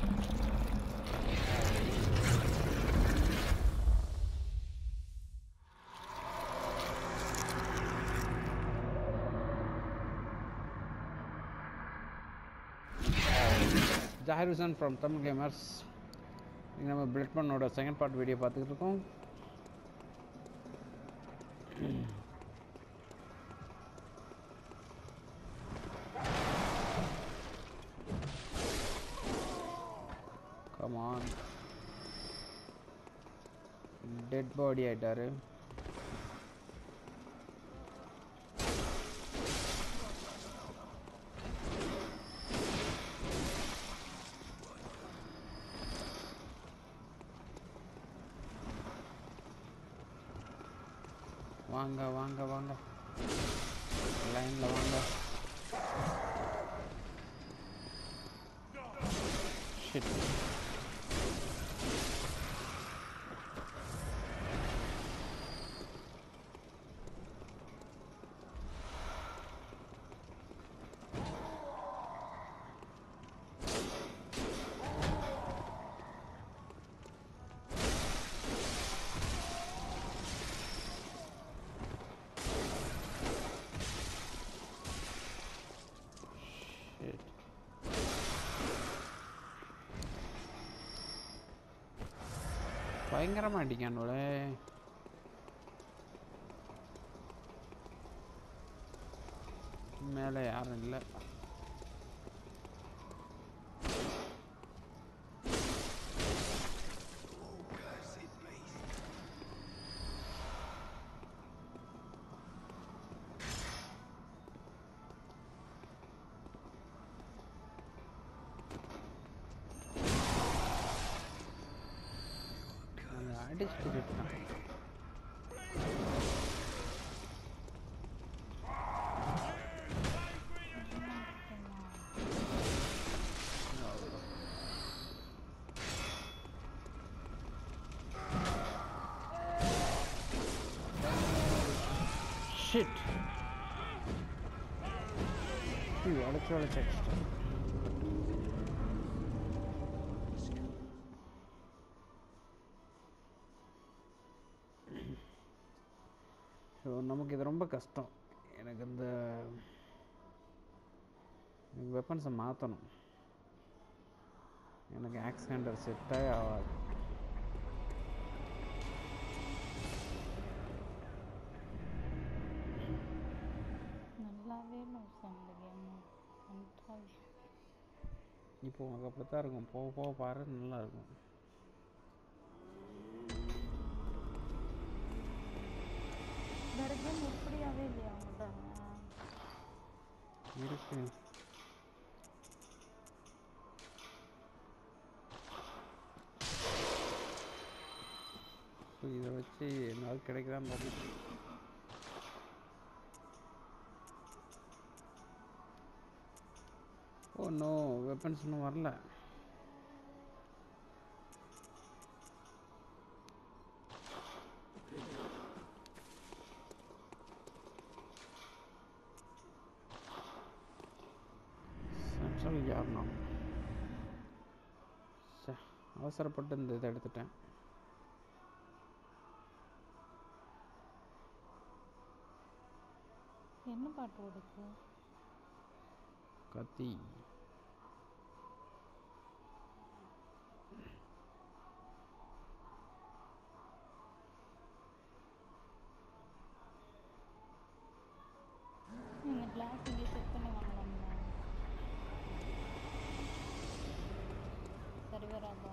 Jahir Hussain from Tamil Gamers. நம்ம பிளட்மனோட second part video பார்த்துக்கிட்டு இருக்கோம். Come on. Dead body ஆயிட்டாரு. வாங்க வாங்க வாங்க லைன்ல வாங்க. ஷிட். பயங்கரமா அடிக்கானோல. மேலே யாரும் இல்லை. அடிச்சுட்டு போயிட்டான். ஷிட். அடிச்சு அடிச்சிட்டேன். ஸோ நமக்கு இது ரொம்ப கஷ்டம். எனக்கு இந்த வெப்பன்ஸை மாற்றணும். எனக்கு ஆக்ஸ் ஹேண்டர் செட்டே ஆகாது. நல்லாவே இப்போ உனக்கு அப்படித்தான் இருக்கும். போக போக பாரு, நல்லா இருக்கும். எப்படியாவே இல்லையா இருக்கு. இதை வச்சு என்னால் கிடைக்குதான் பார்த்து. ஓ நோ, வெப்பன்ஸ் இன்னும் வரல. யாருனா அவசரப்பட்டு இந்த இதை எடுத்துட்டேன். என்ன பாட்டு ஓடுது? கத்தி. நீங்கள் கிளாஸ் இங்கே செக் பண்ணி வாங்கலாம்ல. சரி வராதா?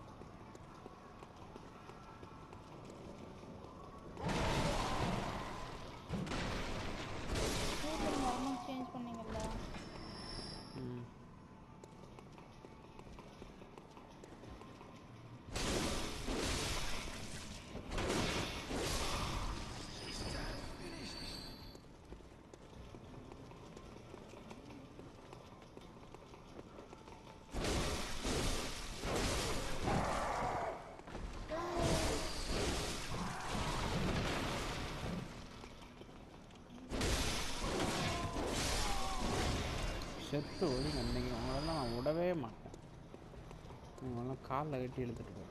நார்மல் சேஞ்ச் பண்ணீங்கல்ல. செத்து ஒழுங்கு அன்னைக்கு அவங்களெல்லாம் நான் விடவே மாட்டேன். இவங்கெல்லாம் காலில் கட்டி எடுத்துகிட்டு போகிறேன்.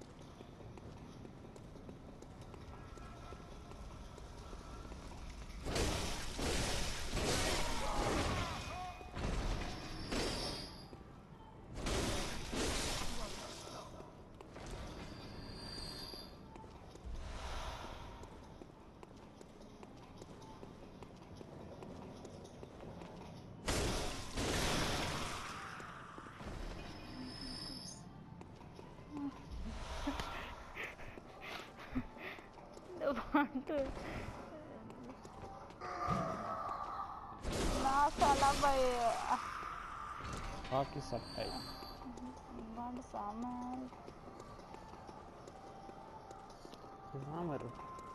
நான் salah bay. காக்கி சட்டை Band sama. ராமர்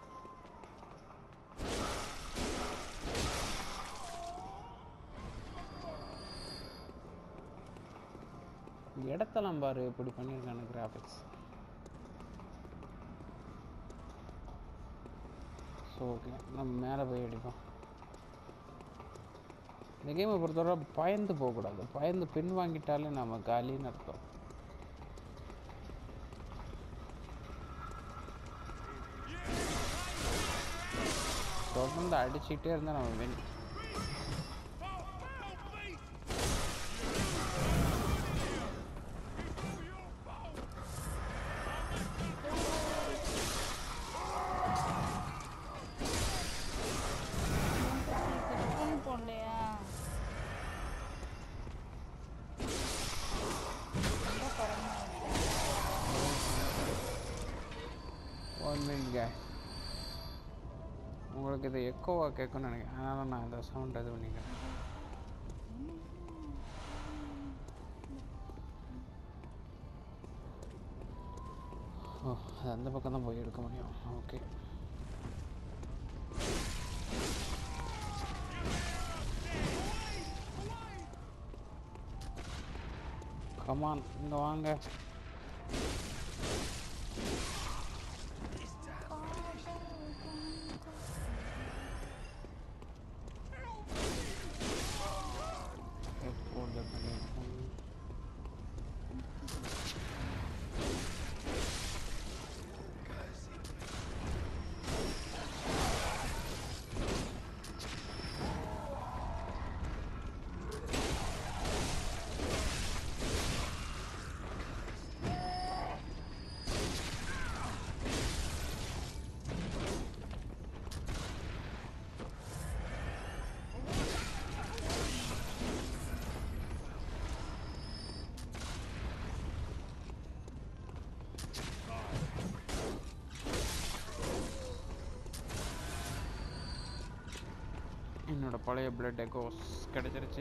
இடத்தெல்லாம் பாரு இப்படி பண்ணியிருக்கானு கிராஃபிக்ஸ். ஸோ ஓகே நம்ம மேலே போய் அடிப்போம். இந்த கேமை பொறுத்தவரை பயந்து போகக்கூடாது. பயந்து பின் வாங்கிட்டாலே நம்ம காலின்னு அர்த்தம். தொடர்ந்து அடிச்சுக்கிட்டே இருந்தால் நம்ம வின். உங்களுக்கு இது எக்கோவாக கேட்கும்னு நினைக்கிறேன். அதனால் நான் இந்த சவுண்ட் இது பண்ணிக்கிறேன். ஓ அது அந்த பக்கம் தான் போய் எடுக்க முடியும். ஓகே கமான் இங்கே வாங்க. என்னோட பழைய பிளட் எக்கோஸ் கிடைச்சிருச்சு.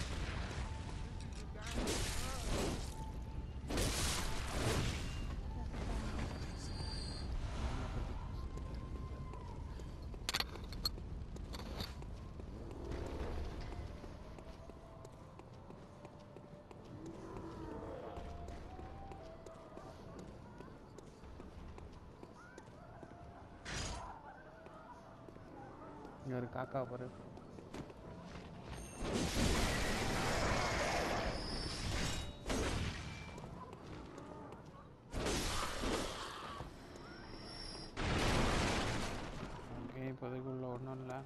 இங்க ஒரு காக்கா பாரு. இப்போதைக்குள்ள ஒன்றும் இல்லை.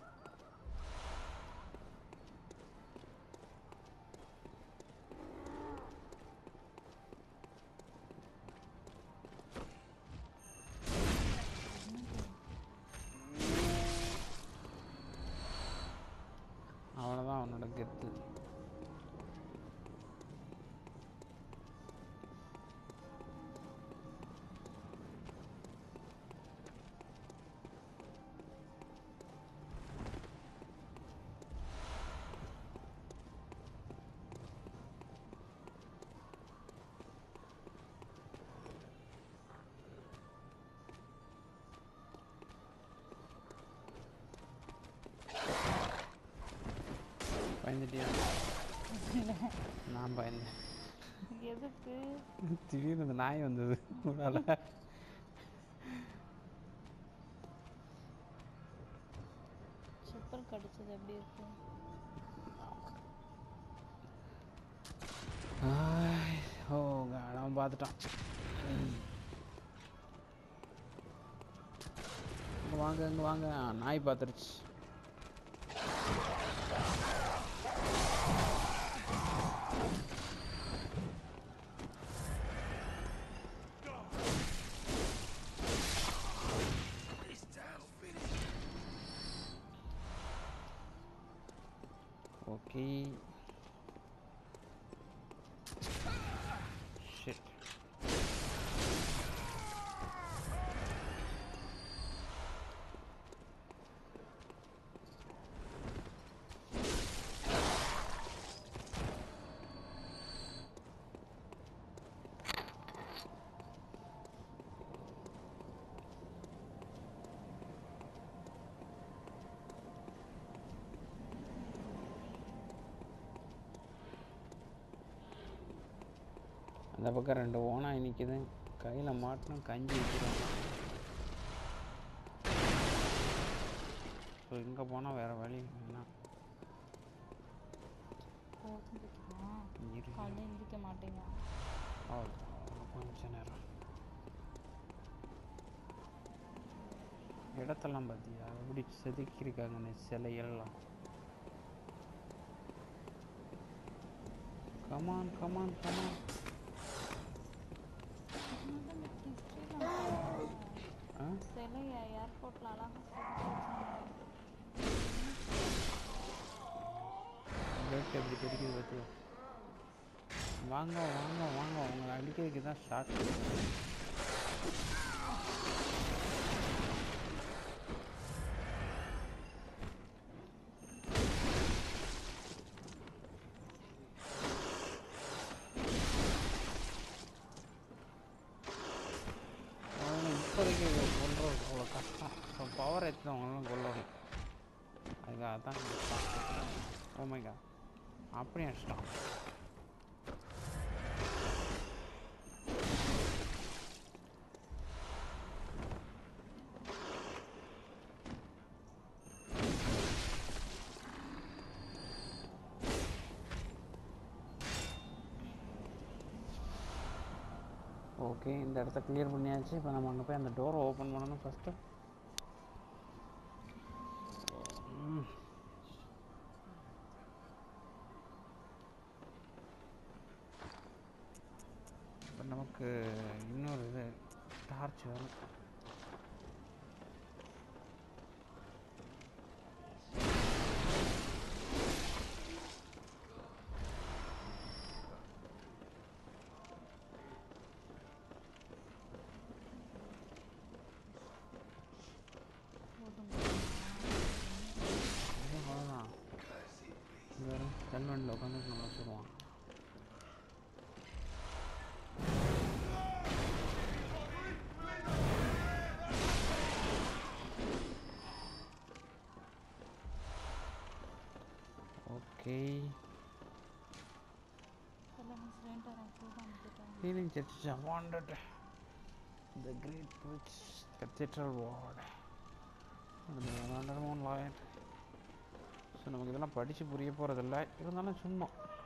அவ்வளோதான் அவனோட கெத்து. பயந்துட்டியா? நான் பயந்தேன். எதுக்கு? திடீர்னு அந்த நாய் வந்தது. செப்பல் கடிச்சது எப்படி இருக்கு? ஓ அவன் பார்த்துட்டான். இங்கே வாங்க இங்கே வாங்க, நாய் பார்த்துருச்சு. Okay shit. அந்த பக்கம் 2 ஓனாய் நிற்கிது. கையில் மாட்டினா கஞ்சி வைக்கிறாங்க. ஸோ இங்கே போனால் வேறு வழி என்ன? எந்திரிக்க மாட்டேங்க. கொஞ்ச நேரம் இடத்தெல்லாம் பார்த்தியா எப்படி செதுக்கியிருக்காங்கன்னு சிலையெல்லாம். Come on come on come on. சிலைய ஏர்போர்ட்ல அழகா எப்படி தெரிக்குது பார்த்தியா? வாங்க வாங்க வாங்க, உங்களை அடிக்கிறதுக்கு தான் ஷார்ட். இப்போதைக்கு கொள்றது அவ்வளோ கஷ்டம். ஸோ பவர் ஏற்றவங்களும் கொள்ளணும். அதுக்காக தான் ஓமைக்கா அப்படி அடிச்சிட்டான். ஓகே, இந்த இடத்த கிளியர் பண்ணியாச்சு. இப்போ நம்ம அங்கே போய் அந்த டோரை ஓப்பன் பண்ணணும் ஃபஸ்ட்டு. இப்போ நமக்கு இன்னொரு இது டார்ச் வரும். கன்வென்ட்டில் உட்காந்து நம்ம வச்சுருவான். Okay, healing church wanted the great which cathedral ward moon லாயட். ஸோ நமக்கு இதெல்லாம் படித்து புரிய போகிறதில்ல, இருந்தாலும் சும்மா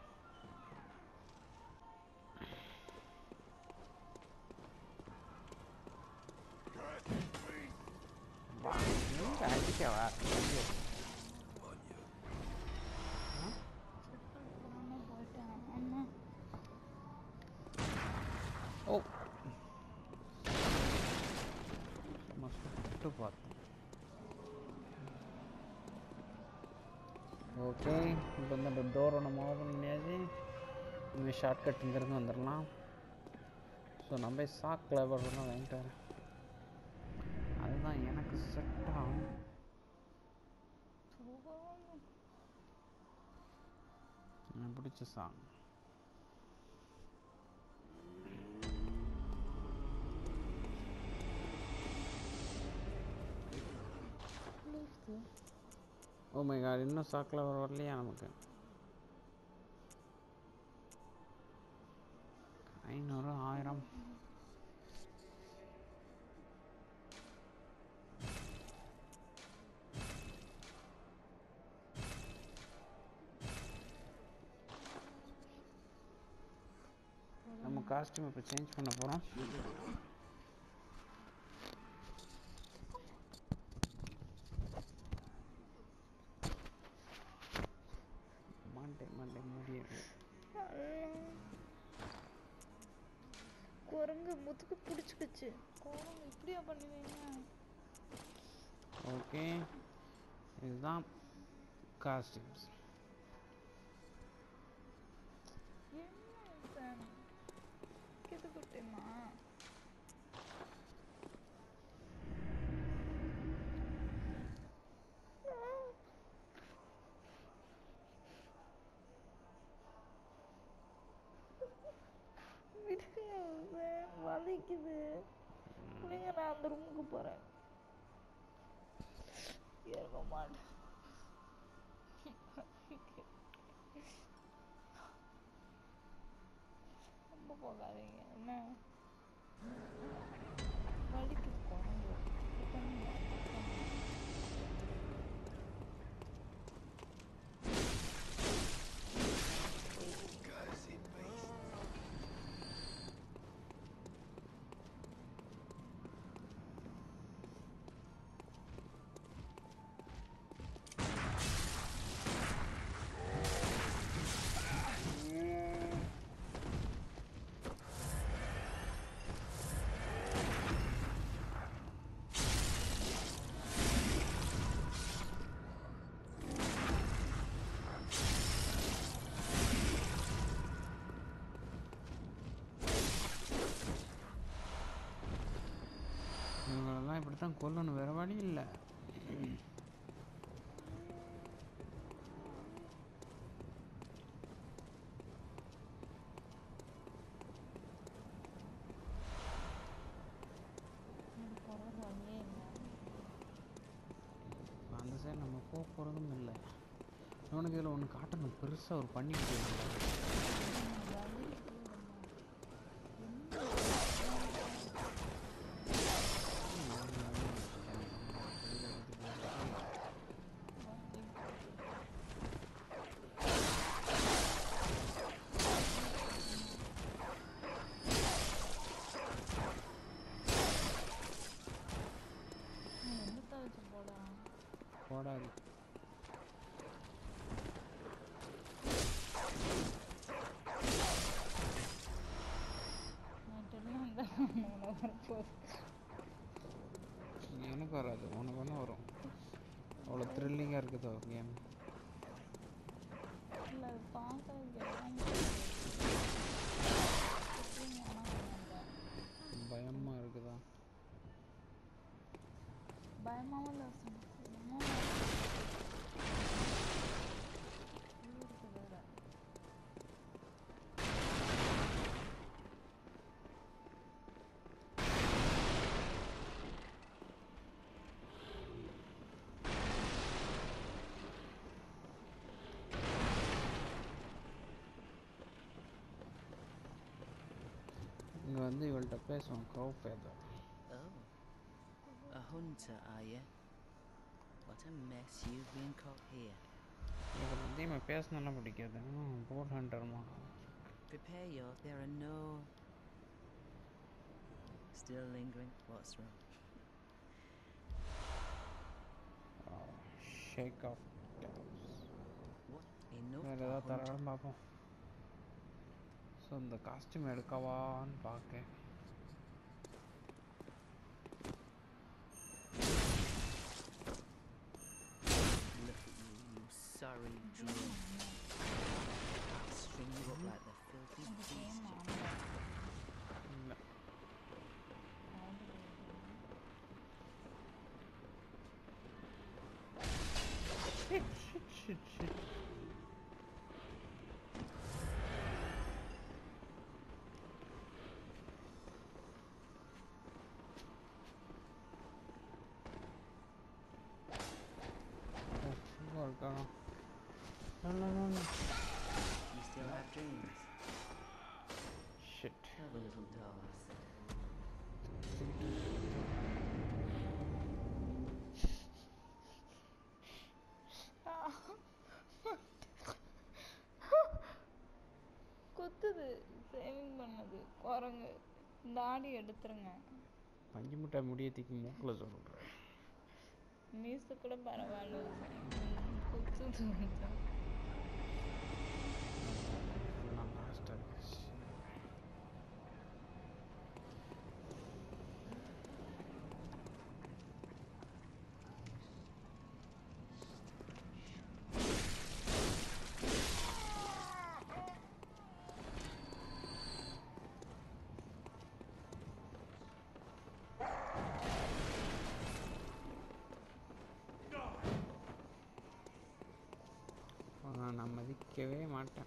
அடிக்கவா. ஓ சுட்டு பார்த்தேன். ஓகே, இப்போ இந்த டோரை நம்ம ஓப்பன் பண்ணியாச்சு. இனிமேல் ஷார்ட்கட் இங்கேருந்து வந்துடலாம். ஸோ நம்ம சாக் கிளவர் தான் வாங்கிட்டு வரேன். அதுதான் எனக்கு செட் ஆகும். எனக்கு பிடிச்ச சாங். ஓ மை காட், இன்னும் சாக்கில் வரலையா நமக்கு? 500 1000. நம்ம காஸ்டியூம் இப்போ சேஞ்ச் பண்ண போகிறோம். மண்டே முடியாது. குரங்கு முதுகு பிடிச்சிக்கிச்சு. குரங்கு இப்படியா பண்ணுவீங்க? ஓகே, இதுதான் காஸ்டியூம்ஸ். என்ன கிது குட்டிமா? வலிக்குது. பிள்ளைங்க, நான் அந்த ரூமுக்கு போறேன். ஏற்க மாட்டேன். ரொம்ப போகாதீங்க. என்ன வலிக்குது குழம்பு. இவங்களெல்லாம் இப்படி தான் கொல்லணும், வேறு வழி இல்லை. அந்த சைடு நம்ம போக போகிறதும் இல்லை. இவனுக்கு இதில் ஒன்று காட்டணும், பெருசாக ஒரு பண்ணிக்கிட்டு போடாது. எனக்கு வராது, உனக்கு ஒன்றும் வரும். அவ்வளோ த்ரில்லிங்காக இருக்குதோ கேம். பயமாக இருக்குதா? பயமாவும் இல்லை. இங்கே வந்து இவள்கிட்ட பேசுவோம். க்ரௌ ஃபேதர். A hunter, are you? What a mess you've been caught here. இதை பற்றி இவன் பேசினாலாம் பிடிக்காது. போட் ஹண்டர்மா. Prepare your... There are no... Still lingering? What's wrong? Shake off doubts. What? Enough வேறு to ஏதாவது hunt? தரலாம் பார்ப்போம். ஸோ இந்த காஸ்டியூம் எடுக்கவான்னு பார்க்க. Look at you, you sorry drone. I'll string you up like the filthy beast you இல்லை, shit. No. You still have dreams? Shit. Have a little toss. கொத்துது shaving பண்ணது. இருக்கு குரங்கு. தாடி எடுத்துருங்க. பஞ்சு மிட்டாய் முடியத்துக்கு மூக்கில் சொல்கிறேன். மீசு கூட பரவாயில்ல. குத்துது கொஞ்சம். நான் மதிக்கவே மாட்டேன்.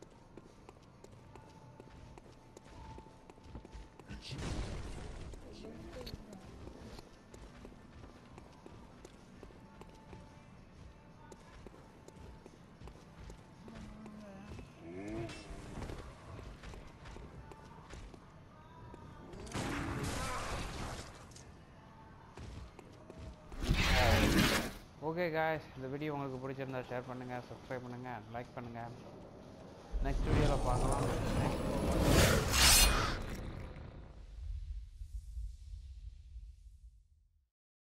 ஓகே காய்ஸ், இந்த வீடியோ உங்களுக்கு பிடிச்சிருந்தா ஷேர் பண்ணுங்கள், சப்ஸ்கிரைப் பண்ணுங்கள், லைக் பண்ணுங்கள். நெக்ஸ்ட் வீடியோவில் பார்க்கலாம்.